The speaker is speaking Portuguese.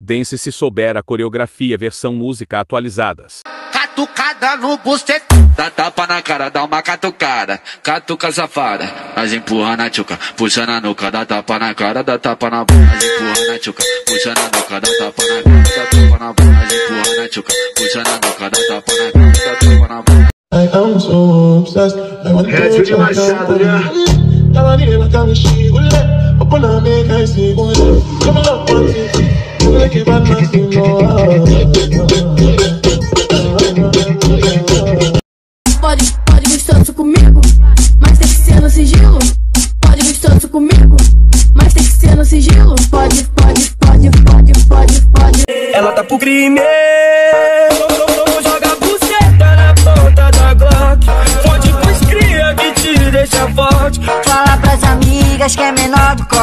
Dance se souber a coreografia versão música atualizadas. Catucada no bucetão. Dá tapa na cara, dá uma catucada. Catuca safada, mas empurra na tchuca. Puxa na nuca, dá tapa na cara, dá tapa na boca. Mas empurra na tchuca. Puxa na nuca, dá tapa na cara, dá tapa na boca. Mas empurra na tchuca. Puxa na nuca, dá tapa na cara, dá tapa na boca. I am so obsessed. I want to touch my shadow. Ela me leva cá no chico, open a make I see go. Come on, one thing, like a bad man thing. Pode gostoso comigo, mas tem que ser no sigilo. Pode gostoso comigo, mas tem que ser no sigilo. Pode. Ela tá pro crime. Joga a buceta na ponta da Glock. Pode pros cria que te deixa forte. Fala pras amigas que é menor do